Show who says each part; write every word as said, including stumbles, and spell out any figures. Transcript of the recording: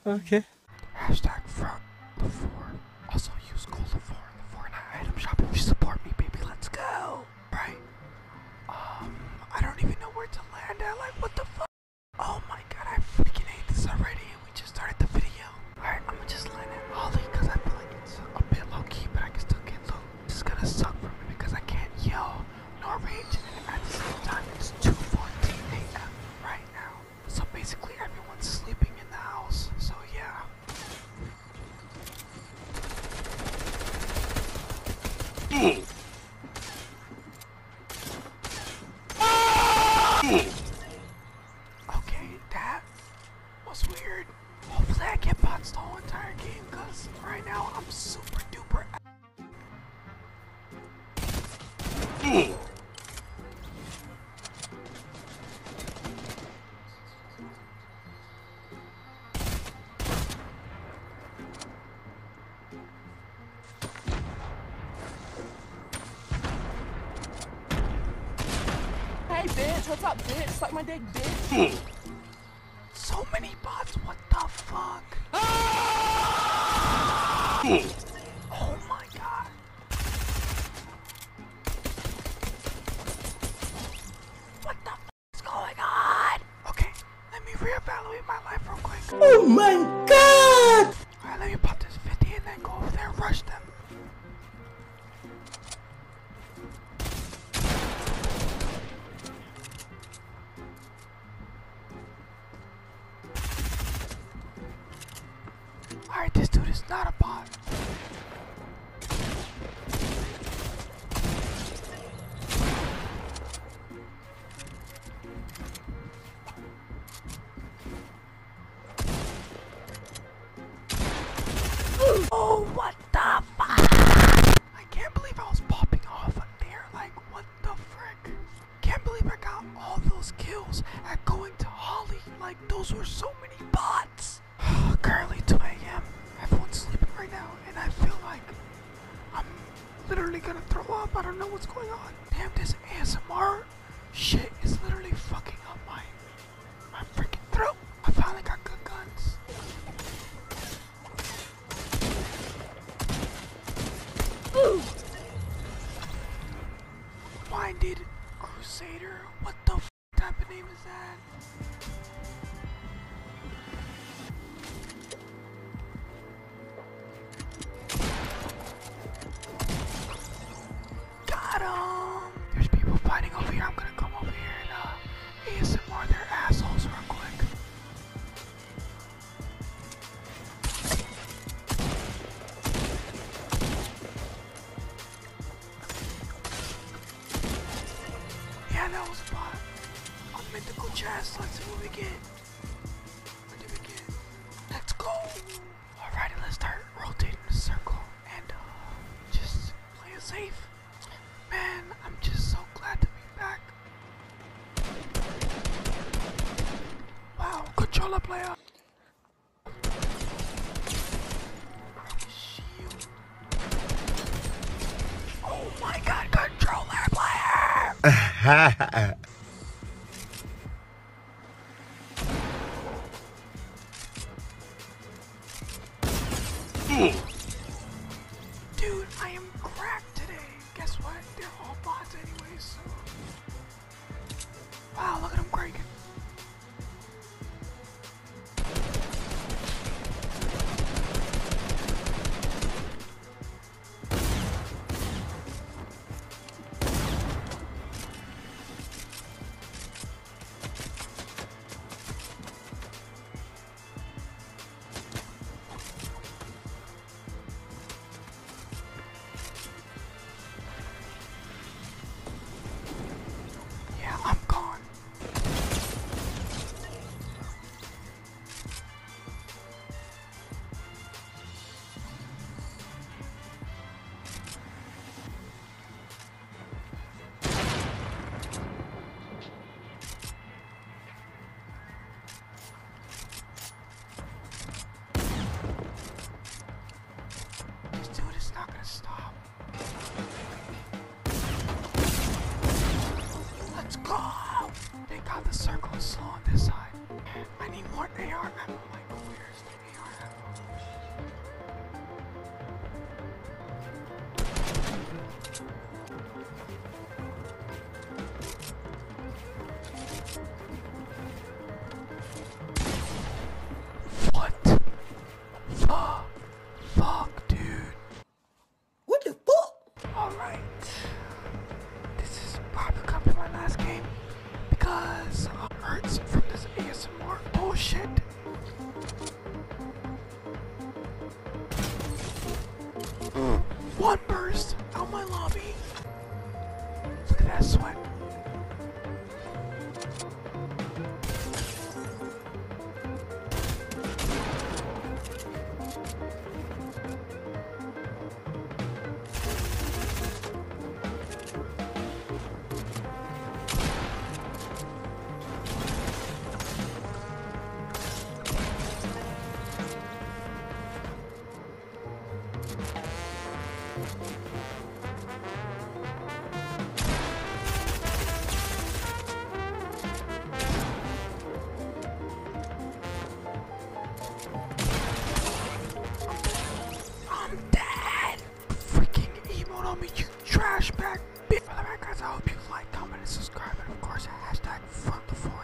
Speaker 1: Okay.
Speaker 2: Hashtag front the four. Also use Gold four in the Fortnite item shop if you support me, baby. Let's go. Right. Um, I don't even know where to land at. Like, what the fuck? Oh my god, I freaking hate this already, and we just started the video. Alright, I'm gonna just land at Ollie because I feel like it's a bit low key, but I can still get low. This is gonna suck for me because I can't yell nor rage, and at the same time, it's two fourteen a m right now. So basically, everyone's sleeping in the house. So yeah. Mm. Okay, that was weird. Hopefully I get bots the whole entire game, cause right now I'm super duper. Mm.
Speaker 3: Hey bitch, what's up bitch? Suck my dick bitch.
Speaker 2: Mm. So many bots, what the fuck? Ah! Mm. Oh my god. What the fuck is going on? Okay, let me reevaluate my life real quick.
Speaker 1: Oh my god!
Speaker 2: Alright, let me pop this fifty and then go over there and rush them. Alright, this dude is not a bot. Oh, what the fuck? I can't believe I was popping off up there. Like, what the frick? Can't believe I got all those kills at going to Holly. Like, those were so many bots. Currently two a m Everyone's sleeping right now, and I feel like I'm literally gonna throw up. I don't know what's going on. Damn, this A S M R shit is literally fucking up my my freaking throat. I finally got good guns. Ooh. Minded Crusader. What the f type of name is that? Got him! There's people fighting over here. I'm gonna come over here and uh, A S M R their assholes real quick. Yeah, that was a bot. I'm mythical chest. Let's see what we get. What did we get? Let's go! Alrighty, let's start rotating the circle and uh, just play it safe. Man, I'm just so glad to be back. Wow, controller player. Shield. Oh my god, controller player! Dude, I am cracked today. Guess what? They're all bots anyway, so... Wow, look at them cranking. Yeah, I'm gone. This dude is not gonna stop. Let's go! Thank God the circle is slow on this side. I need more A R ammo. Like, where's the A R farts from this A S M R bullshit. One burst out my lobby. Look at that sweat. I'm dead. Freaking emote on me, you trash bag bitch. By the way, guys, I hope you like, comment, and subscribe, and of course, hashtag fuck the four.